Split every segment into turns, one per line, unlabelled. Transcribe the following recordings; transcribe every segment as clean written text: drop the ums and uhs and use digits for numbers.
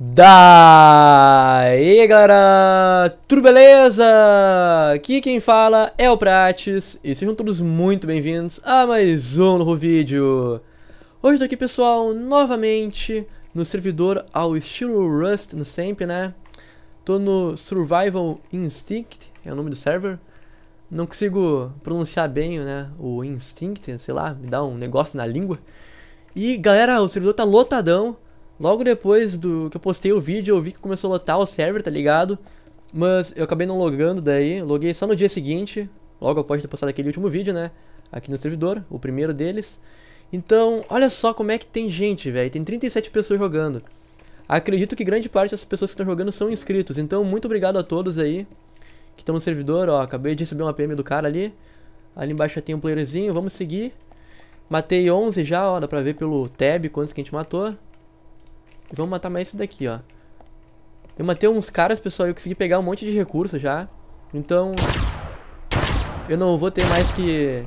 Daí galera, tudo beleza? Aqui quem fala é o Prates e sejam todos muito bem-vindos a mais um novo vídeo. Hoje eu tô aqui pessoal, novamente no servidor ao estilo Rust no sempre, né? Tô no Survival Instinct, é o nome do server. Não consigo pronunciar bem, né, o Instinct, sei lá, me dá um negócio na língua. E galera, o servidor tá lotadão. Logo depois do que eu postei o vídeo, eu vi que começou a lotar o server, tá ligado? Mas eu acabei não logando daí, eu loguei só no dia seguinte, logo após ter postado aquele último vídeo, né? Aqui no servidor, o primeiro deles. Então, olha só como é que tem gente, velho. Tem 37 pessoas jogando. Acredito que grande parte dessas pessoas que estão jogando são inscritos. Então, muito obrigado a todos aí que estão no servidor, ó. Acabei de receber uma PM do cara ali. Ali embaixo já tem um playerzinho, vamos seguir. Matei 11 já, ó, dá pra ver pelo tab quantos que a gente matou. E vamos matar mais esse daqui, ó. Eu matei uns caras, pessoal, e eu consegui pegar um monte de recursos já. Então, eu não vou ter mais que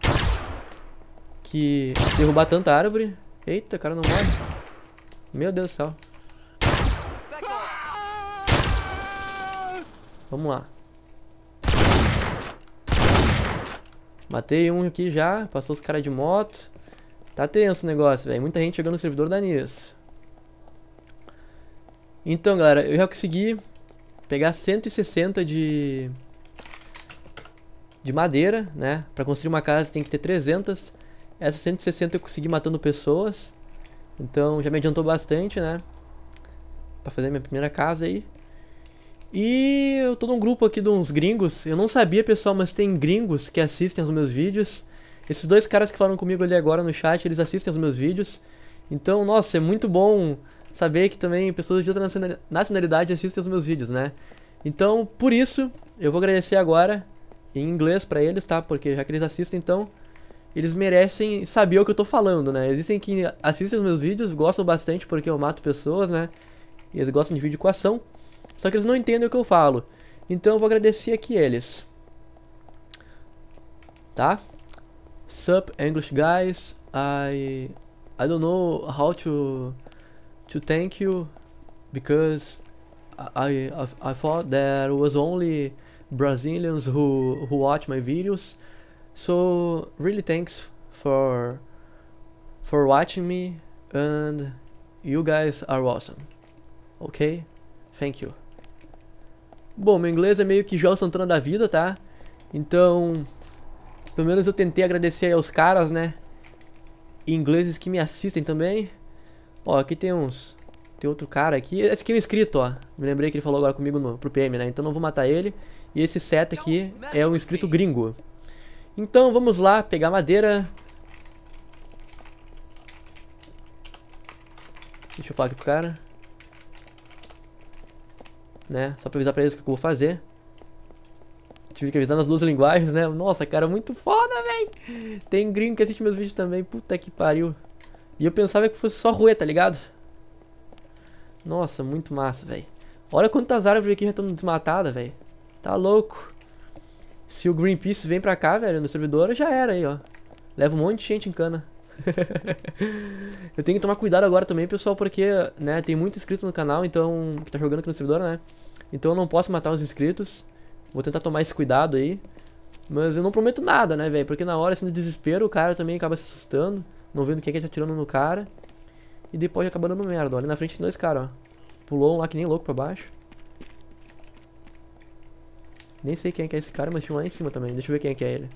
derrubar tanta árvore. Eita, o cara não morre. Meu Deus do céu. Vamos lá. Matei um aqui já, passou os caras de moto. Tá tenso o negócio, velho. Muita gente chegando no servidor da nisso. Então, galera, eu já consegui pegar 160 de madeira, né? Pra construir uma casa tem que ter 300. Essas 160 eu consegui matando pessoas. Então, já me adiantou bastante, né? Pra fazer minha primeira casa aí. E eu tô num grupo aqui de uns gringos. Eu não sabia, pessoal, mas tem gringos que assistem aos meus vídeos. Esses dois caras que falaram comigo ali agora no chat, eles assistem aos meus vídeos. Então, nossa, é muito bom saber que também pessoas de outra nacionalidade assistem aos meus vídeos, né? Então, por isso, eu vou agradecer agora em inglês pra eles, tá? Porque já que eles assistem, então, eles merecem saber o que eu tô falando, né? Existem que assistem os meus vídeos, gostam bastante porque eu mato pessoas, né? E eles gostam de vídeo com ação. Só que eles não entendem o que eu falo. Então eu vou agradecer aqui eles. Tá? Sup, English guys. I don't know how to thank you because I thought there was only Brazilians who watch my videos. So really thanks for watching me and you guys are awesome. Okay? Thank you. Bom, meu inglês é meio que João Santana da vida, tá? Então, pelo menos eu tentei agradecer aí aos caras, né? Ingleses que me assistem também. Ó, aqui tem uns... Tem outro cara aqui. Esse aqui é um inscrito, ó. Me lembrei que ele falou agora comigo pro PM, né? Então não vou matar ele. E esse set aqui é um inscrito gringo. Então vamos lá, pegar madeira. Deixa eu falar aqui pro cara. Né? Só pra avisar pra eles o que eu vou fazer. Tive que avisar nas duas linguagens, né? Nossa, cara, muito foda, véi. Tem gringo que assiste meus vídeos também. Puta que pariu. E eu pensava que fosse só ruê, tá ligado? Nossa, muito massa, véi. Olha quantas árvores aqui já estão desmatadas, véi. Tá louco. Se o Greenpeace vem pra cá, velho, no servidor, já era aí, ó. Leva um monte de gente em cana. Eu tenho que tomar cuidado agora também, pessoal, porque, né, tem muito inscrito no canal, então, que tá jogando aqui no servidor, né? Então eu não posso matar os inscritos. Vou tentar tomar esse cuidado aí. Mas eu não prometo nada, né, velho? Porque na hora, assim, no desespero, o cara também acaba se assustando, não vendo quem é que tá atirando no cara. E depois acaba dando merda, ó. Ali na frente tem dois caras, ó. Pulou um lá que nem louco pra baixo. Nem sei quem é que é esse cara, mas tinha um lá em cima também. Deixa eu ver quem é que é ele.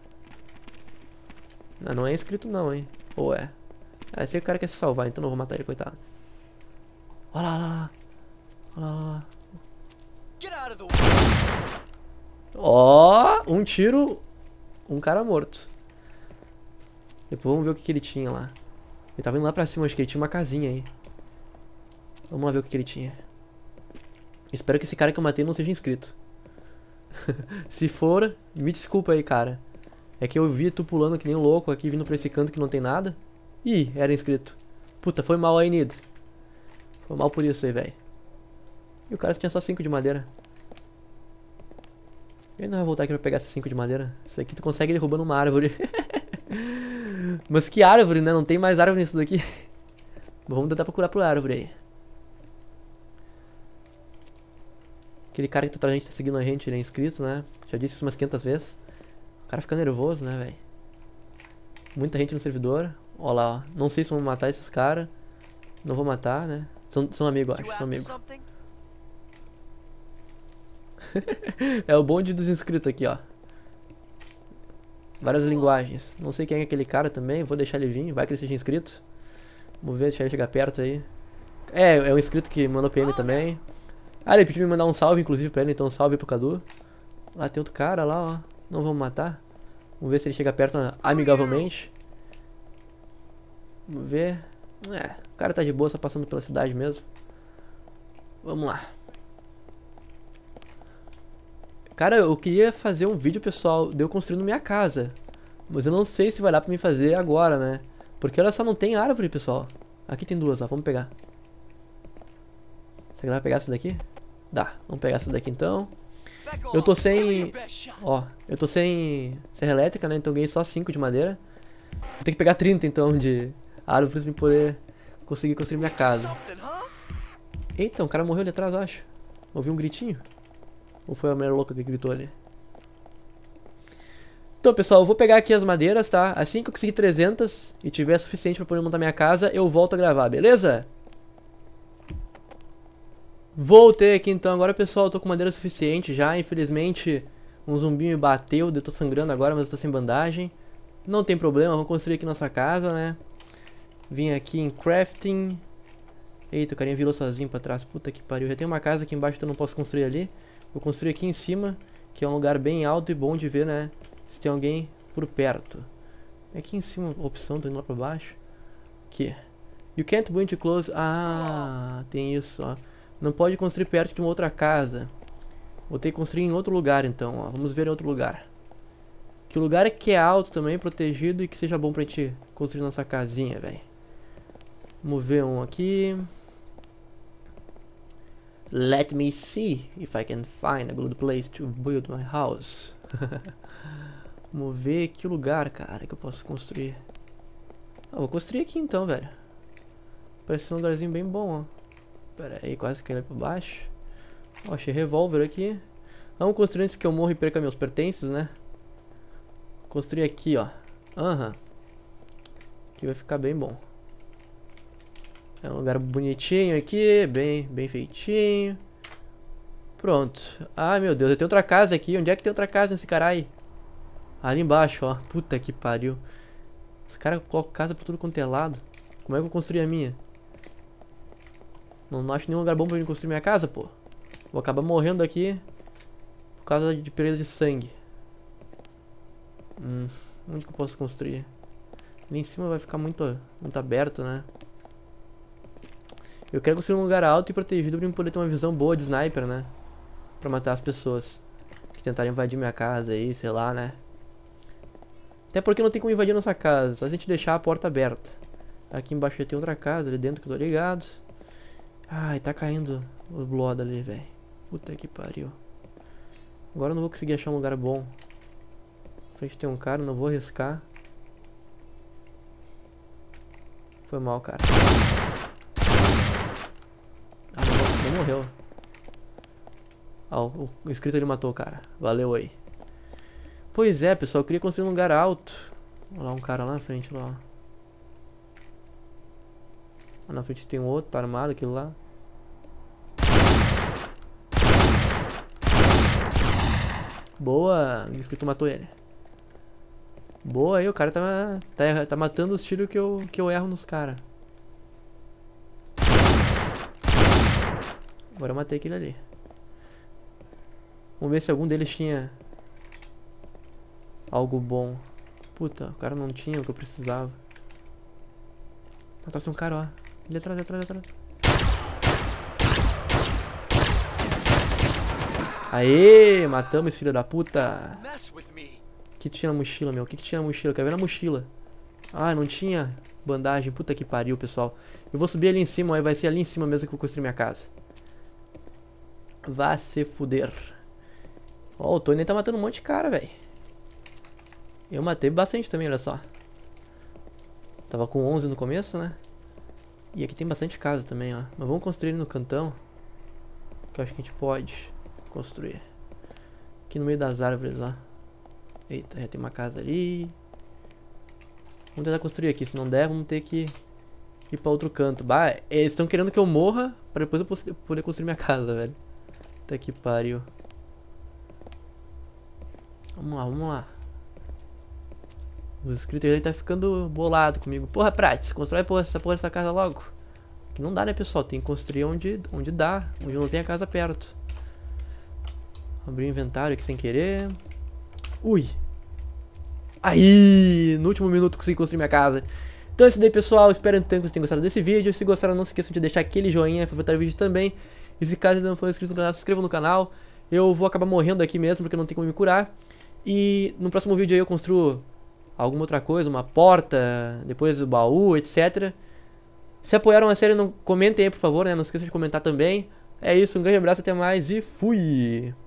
Ah, não é inscrito não, hein. Ou é? Ah, esse cara quer se salvar, então não vou matar ele, coitado. Olha lá, olha lá. Olha lá, olha lá. Ó, um tiro, um cara morto. Depois vamos ver o que ele tinha lá. Ele tava indo lá pra cima, acho que ele tinha uma casinha aí. Vamos lá ver o que ele tinha. Espero que esse cara que eu matei não seja inscrito. Se for, me desculpa aí, cara. É que eu vi tu pulando que nem um louco aqui, vindo pra esse canto que não tem nada. Ih, era inscrito. Puta, foi mal aí, Nid. Foi mal por isso aí, velho. E o cara tinha só 5 de madeira. Ele não vai voltar aqui pra pegar esses 5 de madeira. Isso aqui tu consegue derrubando uma árvore. Mas que árvore, né? Não tem mais árvore nisso daqui. Vamos tentar procurar por árvore aí. Aquele cara que tá seguindo a gente, ele é inscrito, né? Já disse isso umas 500 vezes. O cara fica nervoso, né, velho? Muita gente no servidor. Ó lá, ó. Não sei se vão matar esses caras. Não vou matar, né? São amigos, acho. São amigos. É o bonde dos inscritos aqui, ó. Várias linguagens. Não sei quem é aquele cara também. Vou deixar ele vir. Vai que ele seja inscrito. Vamos ver, deixar ele chegar perto aí. É um inscrito que mandou PM também. Ah, ele pediu me mandar um salve, inclusive, pra ele. Então um salve pro Cadu. Lá tem outro cara, lá, ó. Não vamos matar. Vamos ver se ele chega perto amigavelmente. Vamos ver. O cara tá de boa, só passando pela cidade mesmo. Vamos lá. Cara, eu queria fazer um vídeo, pessoal, de eu construindo minha casa. Mas eu não sei se vai dar pra mim fazer agora, né? Porque ela só não tem árvore, pessoal. Aqui tem duas, ó. Vamos pegar. Será que vai pegar essa daqui? Dá. Vamos pegar essa daqui, então. Eu tô sem... Ó, eu tô sem serra elétrica, né? Então eu ganhei só 5 de madeira. Vou ter que pegar 30, então, de árvores pra poder conseguir construir minha casa. Eita, um cara morreu ali atrás, eu acho. Ouvi um gritinho. Ou foi a mulher louca que gritou ali? Então, pessoal, eu vou pegar aqui as madeiras, tá? Assim que eu conseguir 300 e tiver suficiente pra poder montar minha casa, eu volto a gravar, beleza? Voltei aqui então. Agora, pessoal, eu tô com madeira suficiente já. Infelizmente, um zumbi me bateu. Eu tô sangrando agora, mas eu tô sem bandagem. Não tem problema, vamos construir aqui nossa casa, né? Vim aqui em crafting. Eita, o carinha virou sozinho pra trás. Puta que pariu. Já tem uma casa aqui embaixo que eu não posso construir ali. Vou construir aqui em cima, que é um lugar bem alto e bom de ver, né? Se tem alguém por perto. Aqui em cima, opção, tô indo lá pra baixo. Aqui. You can't build too close. Ah, tem isso, ó. Não pode construir perto de uma outra casa. Vou ter que construir em outro lugar, então, ó. Vamos ver em outro lugar. Que lugar é que é alto também, protegido e que seja bom pra gente construir nossa casinha, velho. Vamos ver um aqui. Let me see if I can find a good place to build my house. Vamos ver que lugar, cara, que eu posso construir. Vou construir aqui então, velho. Parece um lugarzinho bem bom, ó. Pera aí, quase que ele pra baixo. Ó, achei revólver aqui. Vamos construir antes que eu morra e perca meus pertences, né? Construir aqui, ó. Aqui vai ficar bem bom. É um lugar bonitinho aqui, bem feitinho. Pronto. Ai, meu Deus, eu tenho outra casa aqui. Onde é que tem outra casa nesse caralho? Ali embaixo, ó. Puta que pariu. Esse cara coloca casa por tudo quanto é lado. Como é que eu vou construir a minha? Não acho nenhum lugar bom pra eu construir minha casa, pô. Vou acabar morrendo aqui por causa de perda de sangue. Onde que eu posso construir? Ali em cima vai ficar muito aberto, né? Eu quero construir um lugar alto e protegido pra eu poder ter uma visão boa de sniper, né? Pra matar as pessoas que tentarem invadir minha casa aí, sei lá, né? Até porque não tem como invadir nossa casa, só a gente deixar a porta aberta. Aqui embaixo já tem outra casa, ali dentro que eu tô ligado. Ai, tá caindo o blood ali, velho. Puta que pariu. Agora eu não vou conseguir achar um lugar bom. Na frente tem um cara, não vou arriscar. Foi mal, cara. Ah, não morreu. Ah, o inscrito ele matou o cara. Valeu aí. Pois é, pessoal, eu queria construir um lugar alto. Olha lá um cara lá na frente, lá. Lá na frente tem um outro, tá armado aquilo lá. Boa, o inscrito matou ele. Boa aí, o cara tá matando os tiros que eu erro nos caras. Agora eu matei aquele ali. Vamos ver se algum deles tinha algo bom. Puta, o cara não tinha o que eu precisava. Atrás tem um cara, ó. Ali atrás, atrás. Aê, matamos esse filho da puta. O que tinha na mochila, meu? O que tinha na mochila? Quero ver na mochila. Ah, não tinha bandagem. Puta que pariu, pessoal. Eu vou subir ali em cima, aí vai ser ali em cima mesmo que eu vou construir minha casa. Vá se fuder. Ó, o Tony tá matando um monte de cara, velho. Eu matei bastante também, olha só. Tava com 11 no começo, né? E aqui tem bastante casa também, ó. Mas vamos construir no cantão, que eu acho que a gente pode. construir. Aqui no meio das árvores, ó. Eita, já tem uma casa ali. Vamos tentar construir aqui. Se não der, vamos ter que ir pra outro canto. Bah, eles estão querendo que eu morra pra depois eu poder construir minha casa, velho. Até que pariu. Vamos lá, vamos lá. Os inscritos aí tá ficando bolado comigo. Porra, Prates, constrói essa porra dessa casa logo. Que não dá, né, pessoal? Tem que construir onde dá. Onde não tem a casa perto. Abrir o inventário aqui sem querer. Ui. Aí, no último minuto consegui construir minha casa. Então é isso daí, pessoal. Espero então que vocês tenham gostado desse vídeo. Se gostaram, não se esqueçam de deixar aquele joinha, favoritar o vídeo também. E se caso ainda não for inscrito no canal, se inscreva no canal. Eu vou acabar morrendo aqui mesmo, porque eu não tenho como me curar. E no próximo vídeo aí eu construo alguma outra coisa, uma porta, depois o baú, etc. Se apoiaram a série, não comentem aí, por favor, né? Não esqueçam de comentar também. É isso, um grande abraço, até mais e fui!